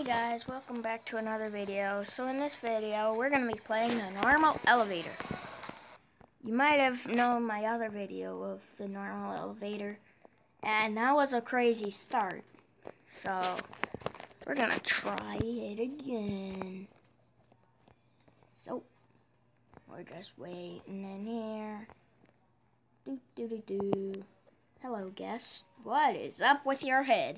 guys, welcome back to another video. So in this video, we're going to be playing the normal elevator. You might have known my other video of the normal elevator, and that was a crazy start. So we're going to try it again. So we're just waiting in here. Hello, guest. What is up with your head?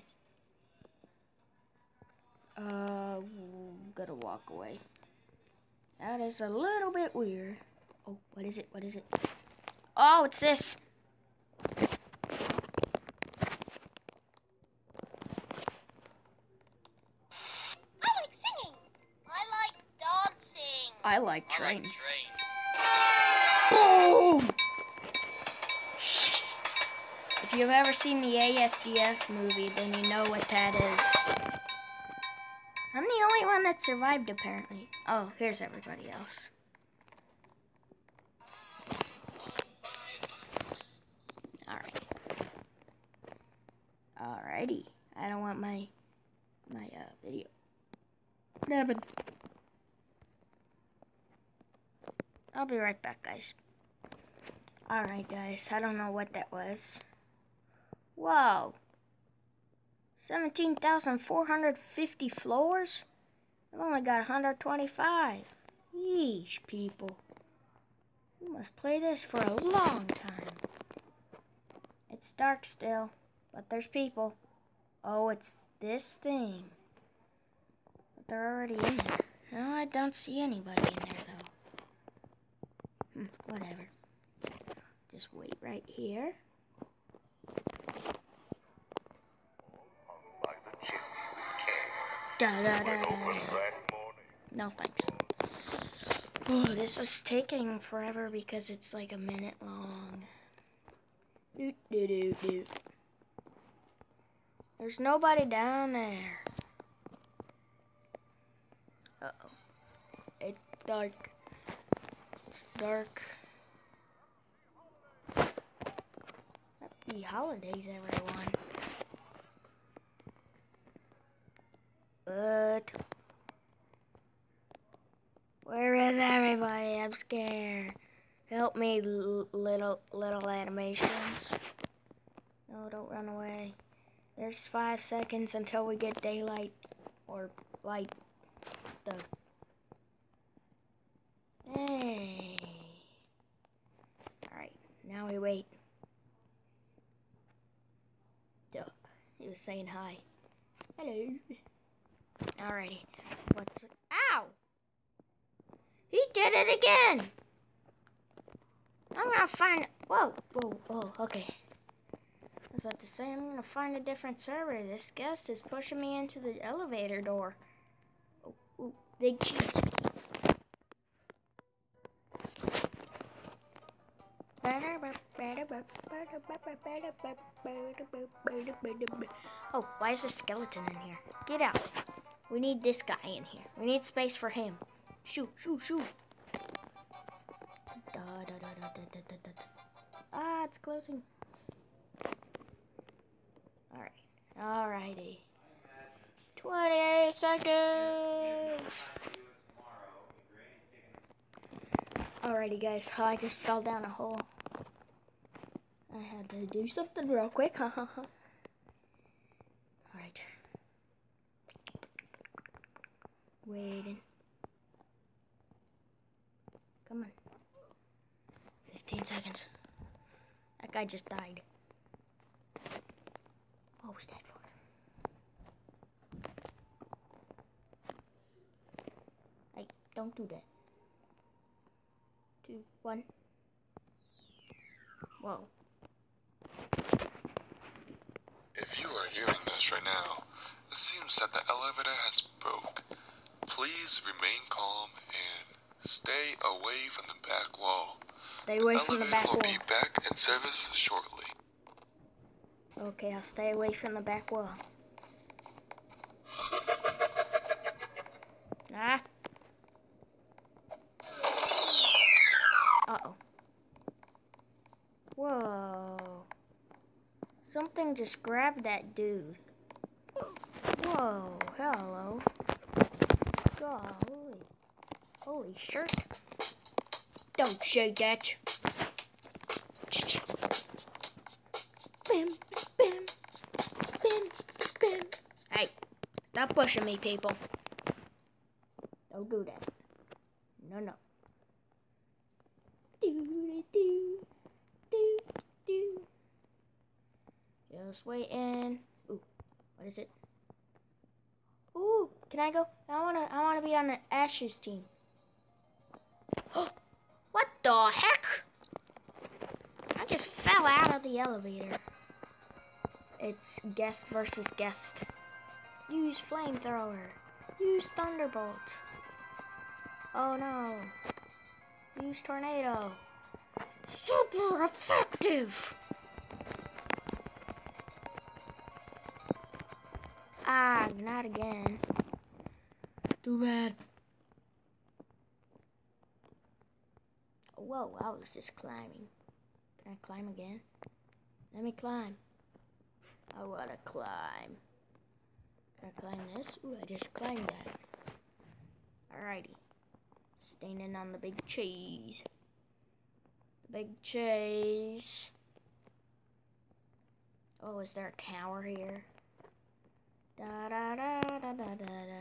Gotta walk away. That is a little bit weird. Oh, what is it? What is it? Oh, it's this. I like singing. I like dancing. I like trains. Boom! If you've ever seen the ASDF movie, then you know what that is. I'm the only one that survived, apparently. Oh, here's everybody else. Alright. Alrighty. I don't want my video. Never. I'll be right back, guys. Alright, guys. I don't know what that was. Whoa. 17,450 floors? I've only got 125. Yeesh, people. We must play this for a long time. It's dark still, but there's people. Oh, it's this thing. But they're already in there. No, I don't see anybody in there, though. Whatever. Just wait right here. No thanks. Oh, this is taking forever because it's like a minute long. There's nobody down there. Uh-oh. It's dark. It's dark. Happy holidays, everyone. But where is everybody? I'm scared. Help me, little animations. No, don't run away. There's 5 seconds until we get daylight or light. Hey. Alright, now we wait. Duh. He was saying hi. Hello. Alrighty. What's it? Ow! He did it again! I'm gonna find... Whoa, okay. I was about to say, I'm gonna find a different server. This guest is pushing me into the elevator door. Oh, big cheese. Oh, why is there a skeleton in here? Get out. We need this guy in here. We need space for him. Shoot. Ah, it's closing. Alrighty. 28 seconds. Alrighty, guys. I just fell down a hole. I had to do something real quick. Alright. Waiting. Come on. 15 seconds. That guy just died. What was that for? Hey, don't do that. 2, 1. Whoa. If you are hearing this right now, it seems that the elevator has broke. Please remain calm and stay away from the back wall. Stay away from the back wall. The elevator will be back in service shortly. Okay, I'll stay away from the back wall. Ah. Uh-oh. Whoa. Something just grabbed that dude. Whoa, hello. golly. Holy shirt. Don't say that. Bam, bam, bam, bam. Hey, stop pushing me, people. Don't do that. No, no. Do, do, do, do. Just waiting. Ooh, what is it? Ooh, can I go? I wanna be on the Ashes team. What the heck? I just fell out of the elevator. It's guest versus guest. Use flamethrower. Use thunderbolt. Oh no. Use tornado. Super effective. Ah, not again. Too bad. Whoa, I was just climbing. Can I climb again? Let me climb. I wanna climb. Can I climb this? Ooh, I just climbed that. Alrighty. Standing on the big cheese. The big cheese. Oh, is there a tower here? Da da da da da da da.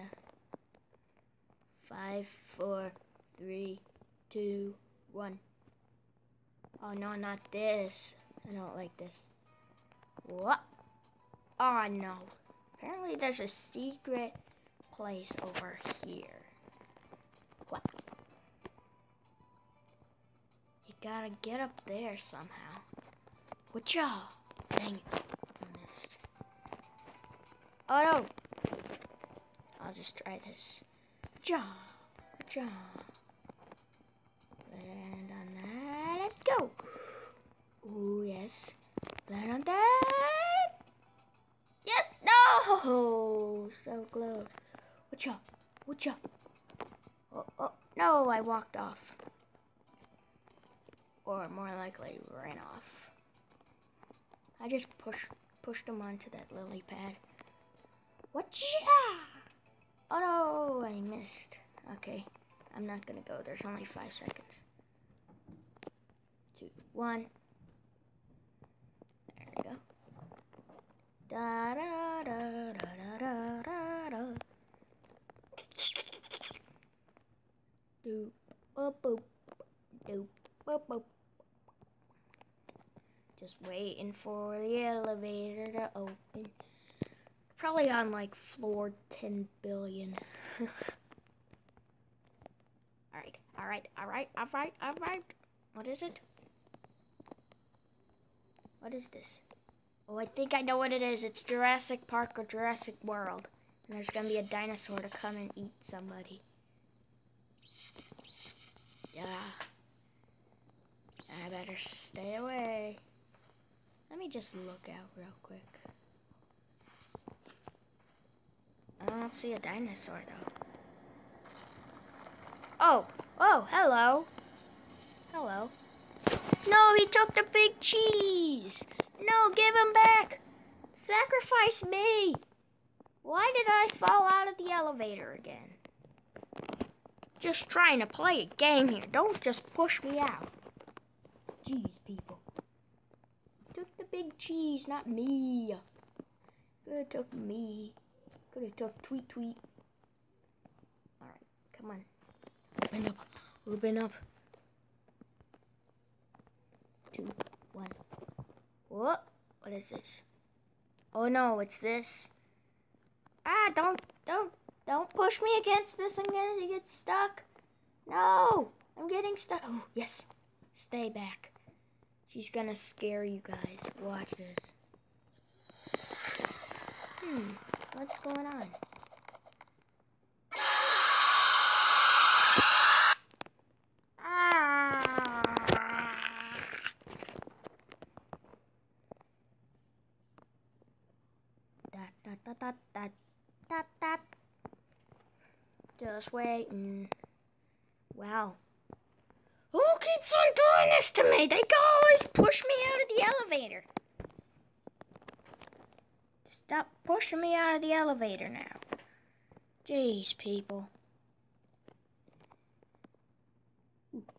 5, 4, 3, 2, 1. Oh no, not this. I don't like this. What? Oh no. Apparently there's a secret place over here. What? You gotta get up there somehow. Whatcha? Dang it. I missed. Oh no. I'll just try this. Ja. Ja. Land on that. Let's go. Ooh, yes. Land on that. Yes. No. So close. Whatcha? Whatcha? Oh, no, I walked off. Or more likely, ran off. I just pushed him onto that lily pad. Whatcha? Oh no, I missed. Okay, I'm not gonna go. There's only 5 seconds. 2, 1. There we go. Da da da da da da da. Doop, boop, boop, doop, boop, boop. Just waiting for the elevator to open. Probably on like floor 10 billion. Alright. What is it? What is this? Oh, I think I know what it is. It's Jurassic Park or Jurassic World. And there's gonna be a dinosaur to come and eat somebody. Yeah. I better stay away. Let me just look out real quick. I don't see a dinosaur though. Oh, hello. Hello. No, he took the big cheese. No, give him back. Sacrifice me. Why did I fall out of the elevator again? Just trying to play a game here. Don't just push me out. Jeez, people. Took the big cheese, not me. Could have took me. Could have took Tweet. Alright, come on. Open up. 2, 1. What? What is this? Oh no, it's this. Ah, don't push me against this. I'm gonna get stuck. No, I'm getting stuck. Oh, yes. Stay back. She's gonna scare you guys. Watch this. What's going on? Dot. Just waiting. Wow. Who keeps on doing this to me? They always push me out of the elevator. Stop pushing me out of the elevator now. Jeez, people.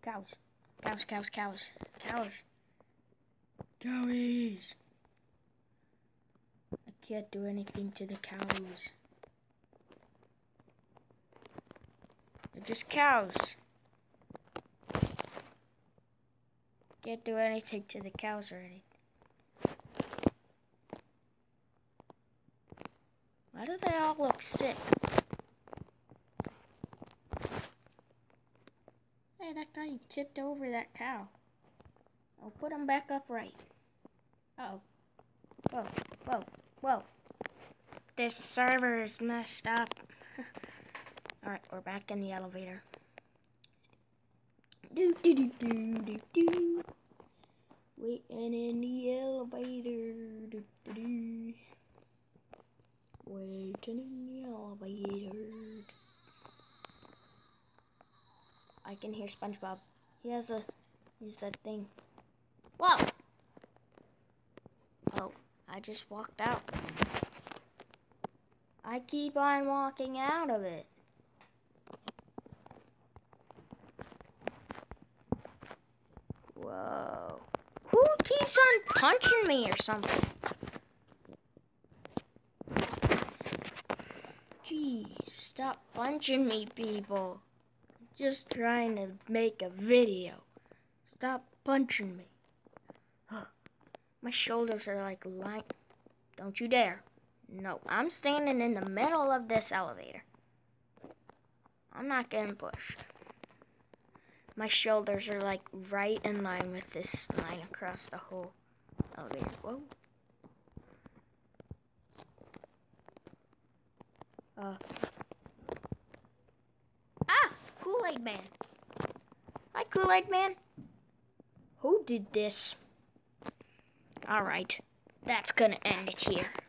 Cows. Cows, cows, cows. Cows. Cowies. I can't do anything to the cows. They're just cows. Can't do anything to the cows or anything. Why do they all look sick? Hey, that guy tipped over that cow. I'll put him back upright. Uh-oh. Whoa, whoa, whoa. This server is messed up. Alright, we're back in the elevator. Do. Waiting in the elevator. Do. Waiting in the elevator. I can hear SpongeBob. He's that thing. Whoa! Oh, I just walked out. I keep on walking out of it. Whoa. Who keeps on punching me or something? Jeez, stop punching me, people. I'm just trying to make a video. Stop punching me. My shoulders are like lying. Don't you dare. No, I'm standing in the middle of this elevator. I'm not getting pushed. My shoulders are like right in line with this line across the whole elevator. Whoa. Kool-Aid Man. Hi, Kool-Aid Man. Who did this? Alright, that's gonna end it here.